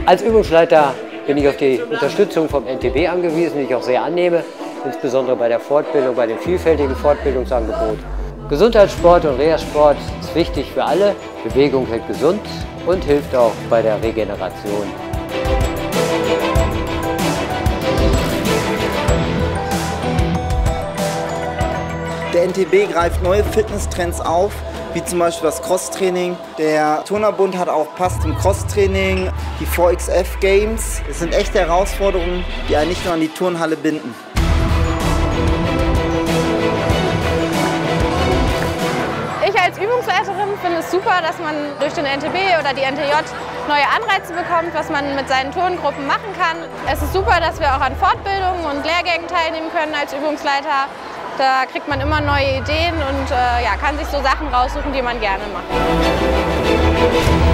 Als Übungsleiter bin ich auf die Unterstützung vom NTB angewiesen, die ich auch sehr annehme, insbesondere bei der Fortbildung, bei dem vielfältigen Fortbildungsangebot. Gesundheitssport und Reha-Sport ist wichtig für alle. Bewegung hält gesund und hilft auch bei der Regeneration. Der NTB greift neue Fitnesstrends auf, wie zum Beispiel das Crosstraining. Der Turnerbund hat auch Pass zum Crosstraining, die 4XF Games. Es sind echte Herausforderungen, die einen nicht nur an die Turnhalle binden. Ich als Übungsleiterin finde es super, dass man durch den NTB oder die NTJ neue Anreize bekommt, was man mit seinen Turngruppen machen kann. Es ist super, dass wir auch an Fortbildungen und Lehrgängen teilnehmen können als Übungsleiter. Da kriegt man immer neue Ideen und kann sich so Sachen raussuchen, die man gerne macht.